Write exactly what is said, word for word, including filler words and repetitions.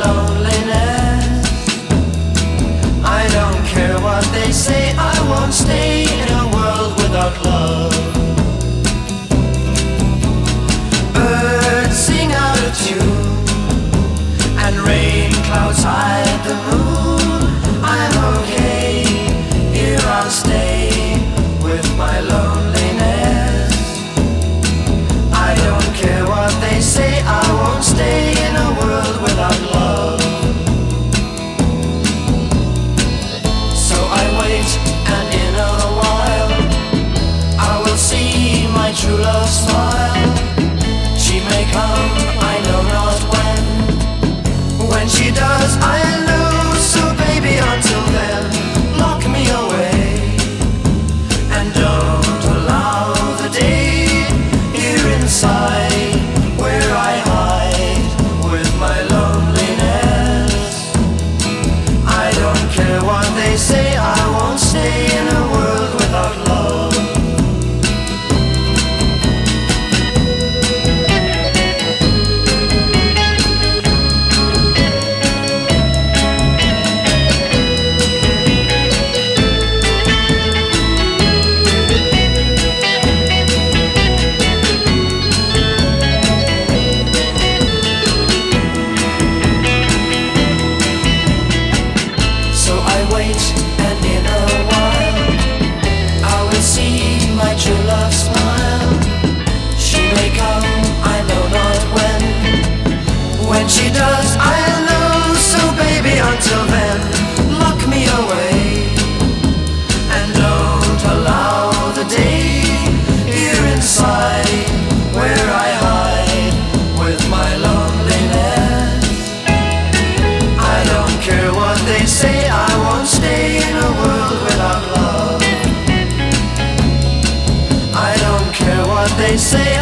loneliness. I don't care what they say, I won't stay in a world without love. Birds sing out of tune, and rain clouds hide the moon. I'm okay, here I'll stay with my loneliness. I don't care what they say, I won't stay in a world without love. So I wait, and in a while I will see my true love smile. She may come, I know not when. When she does, I'll lose. So baby, until then, lock me away, and don't allow the day here inside where I hide with my loneliness. I don't care what they say, I won't stay in a world without love. And in a while I will see my true love smile. She may come, I know not when. When she does, I'll know. So baby, until then, lock me away, and don't allow the day here inside where I hide with my loneliness. I don't care what they say, I won't stay in a world without love. I don't care what they say,